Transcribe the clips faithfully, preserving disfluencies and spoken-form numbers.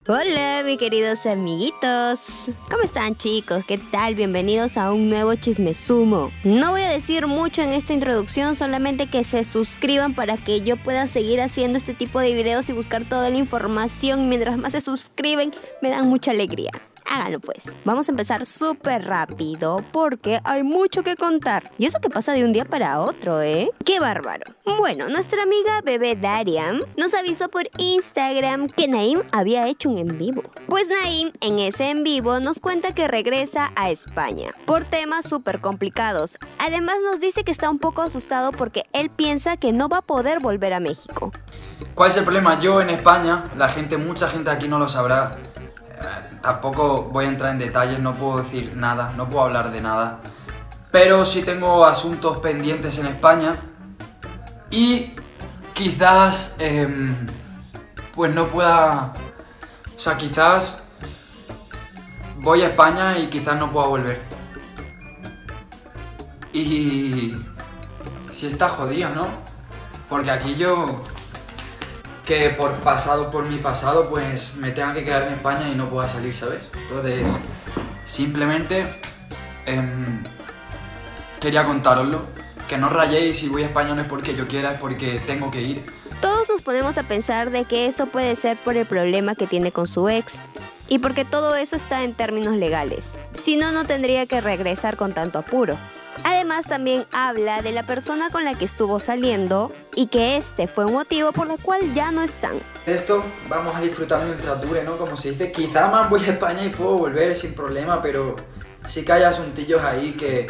Hola mis queridos amiguitos, ¿cómo están chicos? ¿Qué tal? Bienvenidos a un nuevo Chismesumo. No voy a decir mucho en esta introducción, solamente que se suscriban para que yo pueda seguir haciendo este tipo de videos y buscar toda la información, y mientras más se suscriben me dan mucha alegría. Háganlo pues. Vamos a empezar súper rápido porque hay mucho que contar. Y eso que pasa de un día para otro, ¿eh? ¡Qué bárbaro! Bueno, nuestra amiga bebé Darian nos avisó por Instagram que Naim había hecho un en vivo. Pues Naim en ese en vivo nos cuenta que regresa a España por temas súper complicados. Además nos dice que está un poco asustado porque él piensa que no va a poder volver a México. ¿Cuál es el problema? Yo en España, la gente, mucha gente aquí no lo sabrá. Tampoco voy a entrar en detalles, no puedo decir nada, no puedo hablar de nada. Pero sí tengo asuntos pendientes en España. Y quizás, eh, pues no pueda... O sea, quizás voy a España y quizás no pueda volver. Y... sí está jodido, ¿no? Porque aquí yo... que por pasado, por mi pasado, pues me tenga que quedar en España y no pueda salir, ¿sabes? Entonces, simplemente eh, quería contároslo, que no rayéis. Si voy a España no es porque yo quiera, es porque tengo que ir. Todos nos ponemos a pensar de que eso puede ser por el problema que tiene con su ex, y porque todo eso está en términos legales. Si no, no tendría que regresar con tanto apuro. Además también habla de la persona con la que estuvo saliendo y que este fue un motivo por el cual ya no están. Esto vamos a disfrutar mientras dure, ¿no? Como se dice, quizá más voy a España y puedo volver sin problema, pero sí que hay asuntillos ahí que...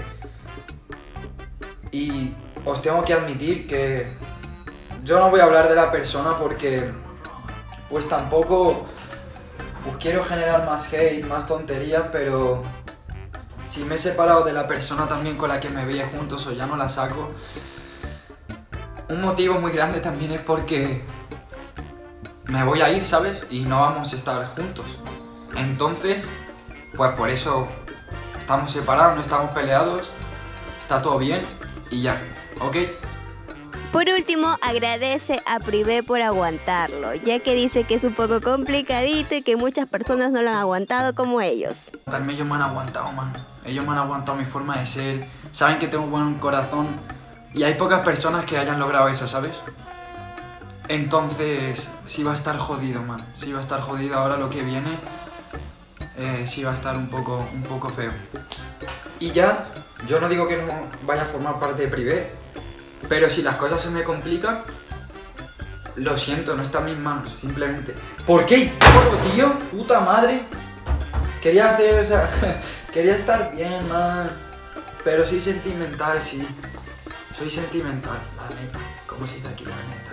Y os tengo que admitir que yo no voy a hablar de la persona porque pues tampoco pues quiero generar más hate, más tonterías, pero... si me he separado de la persona también con la que me veía juntos o ya no la saco, un motivo muy grande también es porque me voy a ir, ¿sabes? Y no vamos a estar juntos. Entonces, pues por eso estamos separados, no estamos peleados, está todo bien y ya, ¿ok? Por último, agradece a Privé por aguantarlo, ya que dice que es un poco complicadito y que muchas personas no lo han aguantado como ellos. También ellos me han aguantado, man. Ellos me han aguantado mi forma de ser, saben que tengo un buen corazón y hay pocas personas que hayan logrado eso, ¿sabes? Entonces, sí va a estar jodido, man. Sí va a estar jodido ahora lo que viene. Eh, sí va a estar un poco, un poco feo. Y ya, yo no digo que no vaya a formar parte de Privé, pero si las cosas se me complican, lo siento, no está en mis manos, simplemente. ¿Por qué, tío? Puta madre. Quería hacer, o sea, quería estar bien, man. Pero soy sentimental, sí. Soy sentimental, la neta. ¿Cómo se dice aquí, la neta?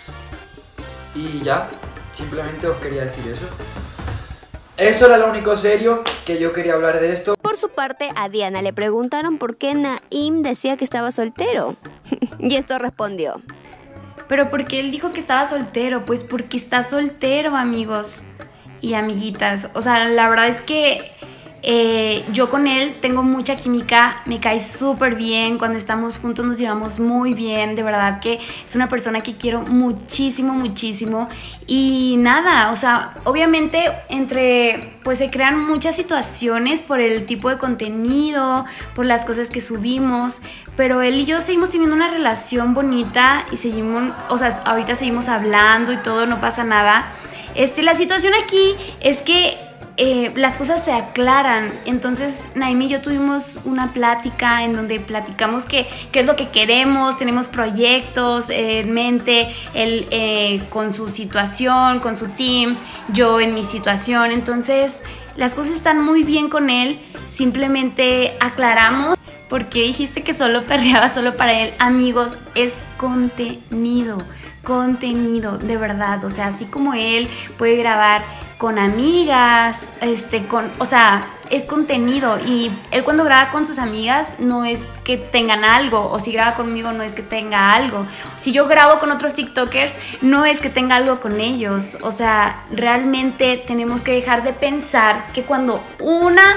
Y ya, simplemente os quería decir eso. Eso era lo único serio que yo quería hablar de esto. Por su parte, a Diana le preguntaron por qué Naim decía que estaba soltero. Y esto respondió: ¿pero por qué él dijo que estaba soltero? Pues porque está soltero, amigos y amiguitas. O sea, la verdad es que eh, yo con él tengo mucha química, me cae súper bien, cuando estamos juntos nos llevamos muy bien, de verdad que es una persona que quiero muchísimo, muchísimo. Y nada, o sea, obviamente entre, pues se crean muchas situaciones por el tipo de contenido, por las cosas que subimos, pero él y yo seguimos teniendo una relación bonita y seguimos, o sea, ahorita seguimos hablando y todo, no pasa nada. Este, la situación aquí es que Eh, las cosas se aclaran. Entonces Naim y yo tuvimos una plática en donde platicamos qué qué es lo que queremos, tenemos proyectos eh, en mente, él eh, con su situación, con su team, yo en mi situación. Entonces las cosas están muy bien con él, simplemente aclaramos. ¿Por qué dijiste que solo perreaba solo para él? Amigos, es contenido, contenido, de verdad. O sea, así como él puede grabar con amigas, este, con, o sea, es contenido. Y él cuando graba con sus amigas no es que tengan algo, o si graba conmigo no es que tenga algo. Si yo grabo con otros TikTokers no es que tenga algo con ellos. O sea, realmente tenemos que dejar de pensar que cuando una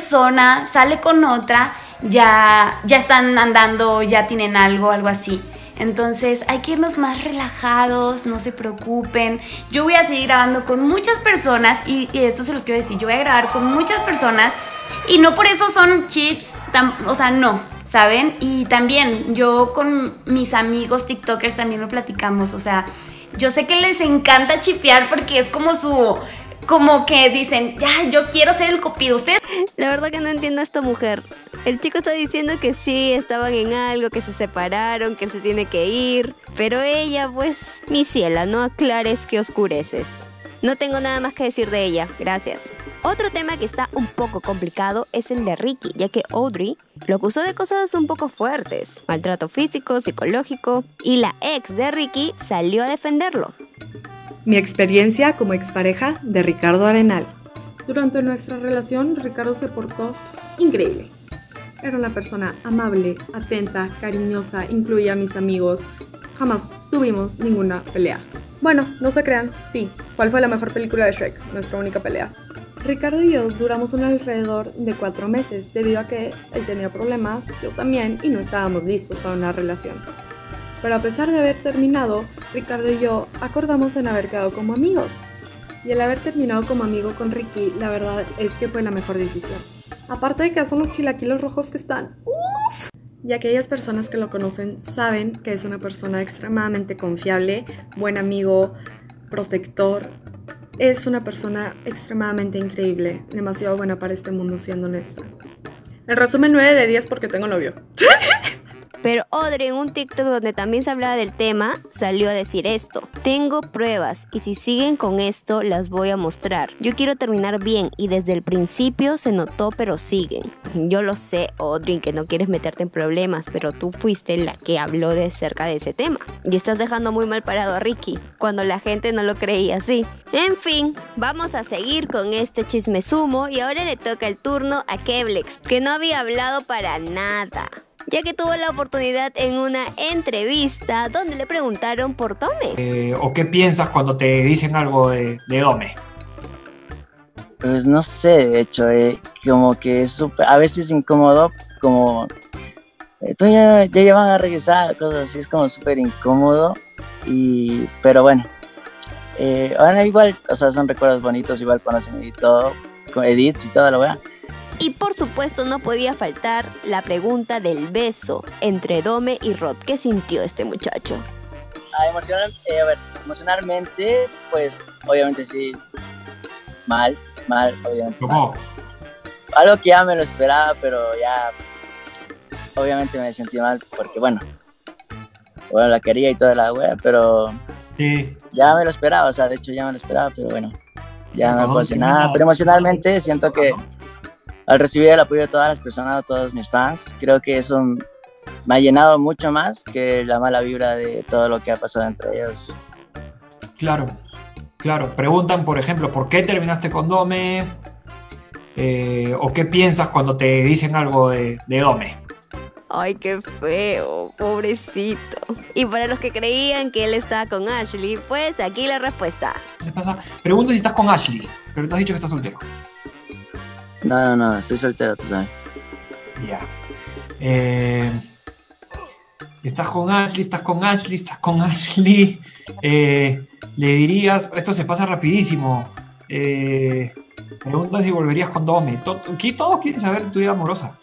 persona sale con otra ya, ya están andando, ya tienen algo, algo así. Entonces hay que irnos más relajados, no se preocupen. Yo voy a seguir grabando con muchas personas y, y esto se los quiero decir, yo voy a grabar con muchas personas y no por eso son chips, tan, o sea, no, ¿saben? Y también yo con mis amigos tiktokers también lo platicamos, o sea, yo sé que les encanta chipear porque es como su... Como que dicen, ya, yo quiero ser el cupido. Ustedes... La verdad que no entiendo a esta mujer. El chico está diciendo que sí, estaban en algo, que se separaron, que él se tiene que ir. Pero ella, pues, mi ciela, no aclares que oscureces. No tengo nada más que decir de ella, gracias. Otro tema que está un poco complicado es el de Ricky, ya que Audrey lo acusó de cosas un poco fuertes. Maltrato físico, psicológico. Y la ex de Ricky salió a defenderlo. Mi experiencia como expareja de Ricardo Arenal. Durante nuestra relación, Ricardo se portó increíble. Era una persona amable, atenta, cariñosa, incluía a mis amigos. Jamás tuvimos ninguna pelea. Bueno, no se crean, sí. ¿Cuál fue la mejor película de Shrek? Nuestra única pelea. Ricardo y yo duramos un alrededor de cuatro meses, debido a que él tenía problemas, yo también, y no estábamos listos para una relación. Pero a pesar de haber terminado, Ricardo y yo acordamos en haber quedado como amigos. Y el haber terminado como amigo con Ricky, la verdad es que fue la mejor decisión. Aparte de que son los chilaquiles rojos que están ¡uf! Y aquellas personas que lo conocen saben que es una persona extremadamente confiable, buen amigo, protector. Es una persona extremadamente increíble, demasiado buena para este mundo, siendo honesta. En resumen, nueve de diez porque tengo novio. Pero Audrey, en un TikTok donde también se hablaba del tema, salió a decir esto: tengo pruebas y si siguen con esto las voy a mostrar. Yo quiero terminar bien y desde el principio se notó, pero siguen. Yo lo sé, Audrey, que no quieres meterte en problemas, pero tú fuiste la que habló de cerca de ese tema. Y estás dejando muy mal parado a Ricky, cuando la gente no lo creía así. En fin, vamos a seguir con este chisme sumo y ahora le toca el turno a Keblex, que no había hablado para nada, ya que tuvo la oportunidad en una entrevista donde le preguntaron por Dome. Eh, ¿O qué piensas cuando te dicen algo de, de Dome? Pues no sé, de hecho, eh, como que es super, a veces incómodo, como eh, tú ya, ya, ya van a regresar, cosas así, es como súper incómodo, y, pero bueno, eh, bueno, igual, o sea, son recuerdos bonitos, igual cuando se me editó, con edits y toda la weá. Y por supuesto no podía faltar la pregunta del beso entre Dome y Rod. ¿Qué sintió este muchacho? Ah, emocional, eh, a ver, emocionalmente, pues obviamente sí, mal, mal, obviamente. ¿Cómo? Mal. Algo que ya me lo esperaba, pero ya, obviamente me sentí mal porque, bueno, bueno, la quería y toda la wea, pero Sí. ya me lo esperaba, o sea, de hecho ya me lo esperaba, pero bueno, ya no Perdón, puedo decir que nada. no- Pero emocionalmente siento que al recibir el apoyo de todas las personas, de todos mis fans, creo que eso me ha llenado mucho más que la mala vibra de todo lo que ha pasado entre ellos. Claro, claro. Preguntan, por ejemplo, ¿por qué terminaste con Dome? Eh, ¿O qué piensas cuando te dicen algo de, de Dome? Ay, qué feo, pobrecito. Y para los que creían que él estaba con Ashley, pues aquí la respuesta. Se pasa. Pregunta si estás con Ashley, pero te has dicho que estás soltero. No, no, no, estoy soltero, tú sabes. Ya. Eh, estás con Ashley, estás con Ashley, estás con Ashley. Eh, le dirías, esto se pasa rapidísimo. Eh, pregunta si volverías con Dome. To- Aquí todos quieren saber tu vida amorosa.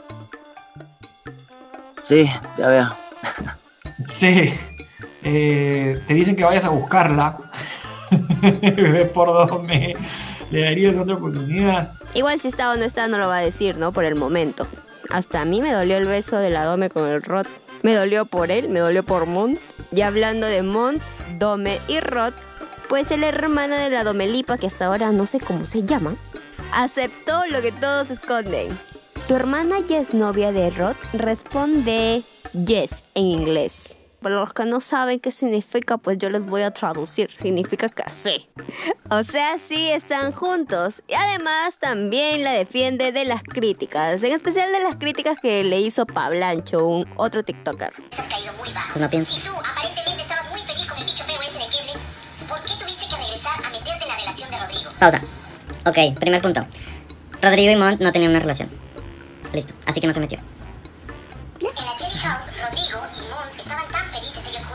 Sí, ya veo. Sí. Eh, te dicen que vayas a buscarla. Bebé por Dome. Le darías otra oportunidad. Igual si está o no está no lo va a decir, ¿no? Por el momento. Hasta a mí me dolió el beso de la Dome con el Rod. Me dolió por él, me dolió por Mont. Y hablando de Mont, Dome y Rod, pues el hermano de la Domelipa, que hasta ahora no sé cómo se llama, aceptó lo que todos esconden. ¿Tu hermana ya es novia de Rod? Responde yes en inglés. Para los que no saben qué significa, pues yo les voy a traducir. Significa que sí. O sea, sí están juntos. Y además también la defiende de las críticas. En especial de las críticas que le hizo Pablancho, un otro TikToker. Has caído muy bajo. Pues no pienso. Si tú aparentemente estabas muy feliz con el bicho feo ese de Kevin, ¿por qué tuviste que regresar a meterte en la relación de Rodrigo? Pausa. Ok, primer punto. Rodrigo y Mont no tenían una relación. Listo, así que no se metió. En la Cherry House, Rodrigo y Mont estaban tan felices ellos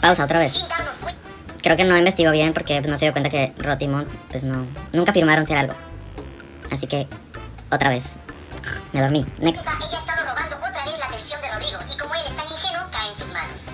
Pausa, otra vez. sin darnos cuenta. Creo que no investigó bien porque no se dio cuenta que Rod y Mont pues no, nunca firmaron ser algo. Así que, otra vez. Me dormí. Next. Ella ha estado robando otra vez la atención de Rodrigo y como él es tan ingenuo, cae en sus manos.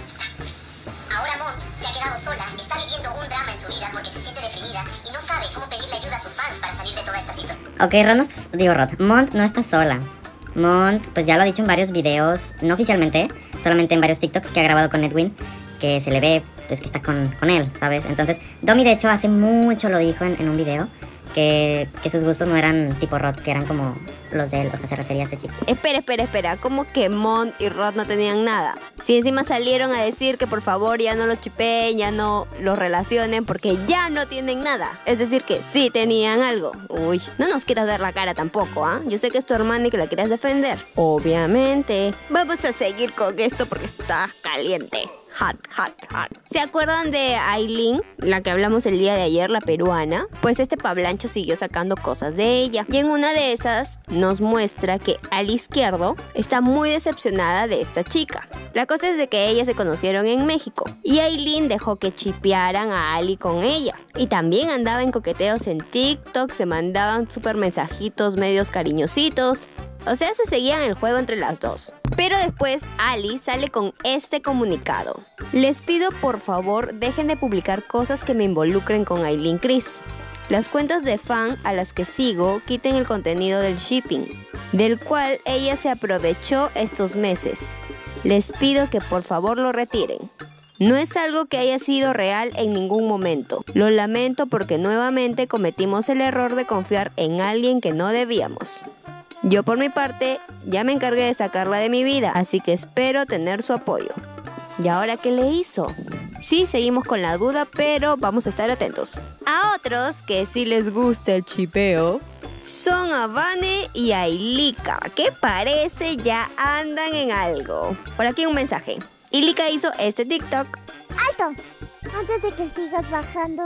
Ahora Mont se ha quedado sola, está viviendo un drama en su vida porque se siente deprimida y no sabe cómo pedirle ayuda a sus fans para salir de toda esta situación. Ok, Rod no está, digo Rod, Mont no está sola. Mont, pues ya lo ha dicho en varios videos, no oficialmente, solamente en varios TikToks que ha grabado con Edwin, que se le ve pues que está con, con él, ¿sabes? Entonces, Domi de hecho hace mucho lo dijo en, en un video, que, que sus gustos no eran tipo Rod, que eran como los de él, o sea, se refería a este chico. Espera, espera, espera, ¿cómo que Mont y Rod no tenían nada? Si encima salieron a decir que por favor ya no los chipeen, ya no los relacionen porque ya no tienen nada. Es decir que sí tenían algo. Uy, no nos quieras ver la cara tampoco, ¿ah? ¿eh? Yo sé que es tu hermana y que la quieres defender. Obviamente. Vamos a seguir con esto porque está caliente. Hot, hot, hot. ¿Se acuerdan de Aileen, la que hablamos el día de ayer, la peruana? Pues este Pablancho siguió sacando cosas de ella. Y en una de esas nos muestra que Ali Izquierdo está muy decepcionada de esta chica. La cosa es de que ellas se conocieron en México y Aileen dejó que chipearan a Ali con ella. Y también andaba en coqueteos en TikTok, se mandaban súper mensajitos medios cariñositos. O sea, se seguían el juego entre las dos. Pero después Ali sale con este comunicado. Les pido por favor dejen de publicar cosas que me involucren con Aileen Criss. Las cuentas de fan a las que sigo quiten el contenido del shipping, del cual ella se aprovechó estos meses. Les pido que por favor lo retiren. No es algo que haya sido real en ningún momento. Lo lamento porque nuevamente cometimos el error de confiar en alguien que no debíamos. Yo por mi parte ya me encargué de sacarla de mi vida, así que espero tener su apoyo. ¿Y ahora qué le hizo? Sí, seguimos con la duda, pero vamos a estar atentos. A otros que sí les gusta el chipeo son a Vane y a Ilika, que parece ya andan en algo. Por aquí un mensaje. Ilika hizo este TikTok. ¡Alto! Antes de que sigas bajando,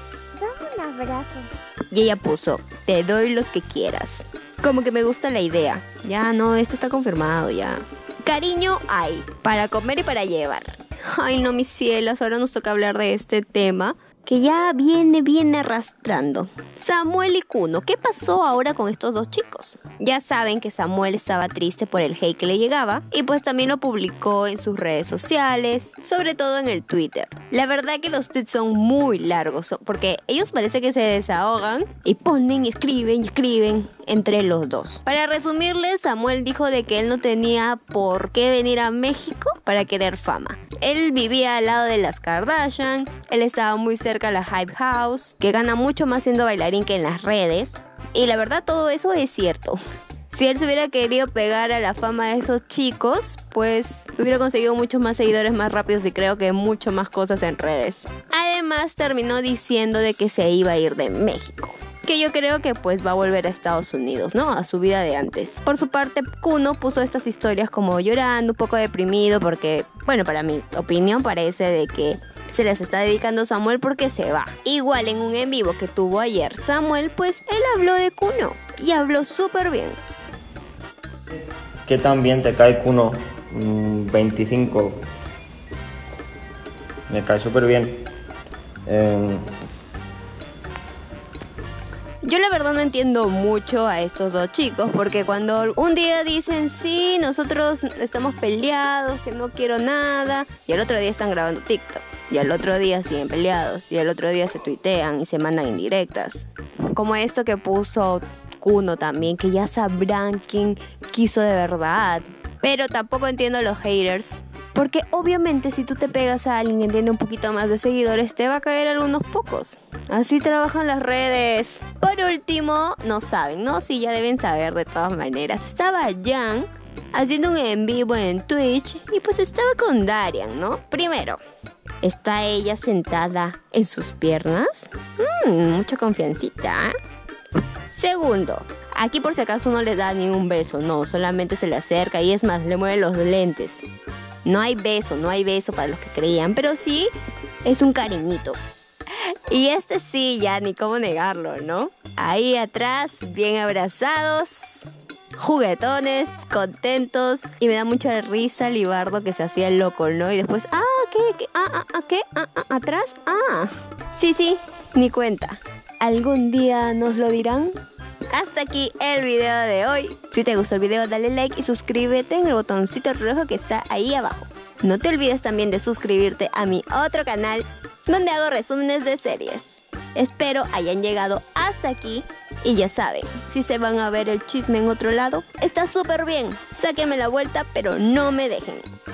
dame un abrazo. Y ella puso, te doy los que quieras. Como que me gusta la idea. Ya no, esto está confirmado ya. Cariño hay, para comer y para llevar. Ay no, mis cielos, ahora nos toca hablar de este tema que ya viene, viene arrastrando. Samuel y Kuno, ¿qué pasó ahora con estos dos chicos? Ya saben que Samuel estaba triste por el hate que le llegaba y pues también lo publicó en sus redes sociales, sobre todo en el Twitter. La verdad que los tweets son muy largos porque ellos parece que se desahogan y ponen y escriben y escriben entre los dos. Para resumirles, Samuel dijo de que él no tenía por qué venir a México para querer fama. Él vivía al lado de las Kardashian, él estaba muy cerca a la Hype House, que gana mucho más siendo bailarín que en las redes. Y la verdad todo eso es cierto. Si él se hubiera querido pegar a la fama de esos chicos, pues hubiera conseguido muchos más seguidores más rápidos y creo que mucho más cosas en redes. Además terminó diciendo de que se iba a ir de México, que yo creo que pues va a volver a Estados Unidos, ¿no? A su vida de antes. Por su parte, Kuno puso estas historias como llorando, un poco deprimido porque, bueno, para mi opinión parece de que se les está dedicando a Samuel porque se va. Igual en un en vivo que tuvo ayer Samuel, pues él habló de Kuno y habló súper bien. ¿Qué tan bien te cae Kuno? Mm, veinticinco. Me cae súper bien. Eh... Yo la verdad no entiendo mucho a estos dos chicos porque cuando un día dicen sí, nosotros estamos peleados, que no quiero nada, y al otro día están grabando TikTok, y al otro día siguen peleados, y al otro día se tuitean y se mandan indirectas. Como esto que puso Kuno también, que ya sabrán quién quiso de verdad. Pero tampoco entiendo a los haters, porque obviamente si tú te pegas a alguien que tiene un poquito más de seguidores, te va a caer algunos pocos. Así trabajan las redes. Por último, no saben, ¿no? Sí, ya deben saber de todas maneras. Estaba Jan haciendo un en vivo en Twitch y pues estaba con Darian, ¿no? Primero, ¿está ella sentada en sus piernas? Mmm, mucha confiancita, ¿eh? Segundo, aquí por si acaso no le da ni un beso, no, solamente se le acerca y es más, le mueve los lentes. No hay beso, no hay beso para los que creían, pero sí es un cariñito. Y este sí, ya ni cómo negarlo, ¿no? Ahí atrás, bien abrazados. juguetones, contentos, y me da mucha risa Libardo que se hacía el loco, ¿no? Y después, ah, ¿qué? ¿Qué? Ah, ah, ah, ¿qué? Ah, ah, ¿atrás? Ah, sí, sí, ni cuenta. ¿Algún día nos lo dirán? Hasta aquí el video de hoy. Si te gustó el video, dale like y suscríbete en el botoncito rojo que está ahí abajo. No te olvides también de suscribirte a mi otro canal donde hago resúmenes de series. Espero hayan llegado hasta aquí y ya saben, si se van a ver el chisme en otro lado, está súper bien. Sáquenme la vuelta, pero no me dejen.